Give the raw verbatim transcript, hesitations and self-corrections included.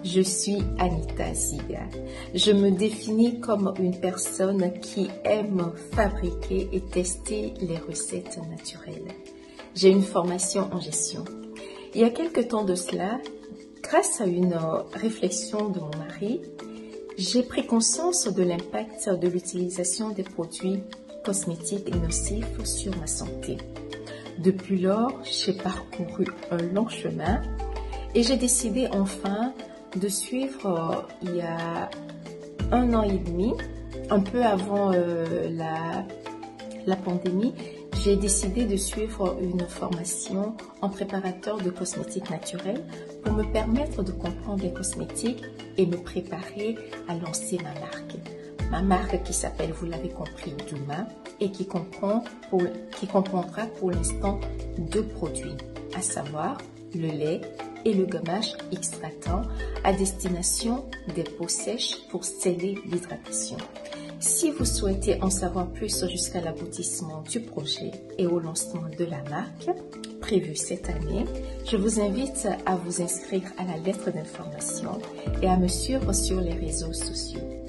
Je suis Anita Ziga. Je me définis comme une personne qui aime fabriquer et tester les recettes naturelles. J'ai une formation en gestion. Il y a quelque temps de cela, grâce à une réflexion de mon mari, j'ai pris conscience de l'impact de l'utilisation des produits cosmétiques nocifs sur ma santé. Depuis lors, j'ai parcouru un long chemin et j'ai décidé enfin de suivre euh, il y a un an et demi, un peu avant euh, la, la pandémie, j'ai décidé de suivre une formation en préparateur de cosmétiques naturels pour me permettre de comprendre les cosmétiques et me préparer à lancer ma marque. Ma marque qui s'appelle, vous l'avez compris, Douma, et qui, comprend pour, qui comprendra pour l'instant deux produits, à savoir le lait et le gommage extractant à destination des peaux sèches pour sceller l'hydratation. Si vous souhaitez en savoir plus jusqu'à l'aboutissement du projet et au lancement de la marque, prévu cette année, je vous invite à vous inscrire à la lettre d'information et à me suivre sur les réseaux sociaux.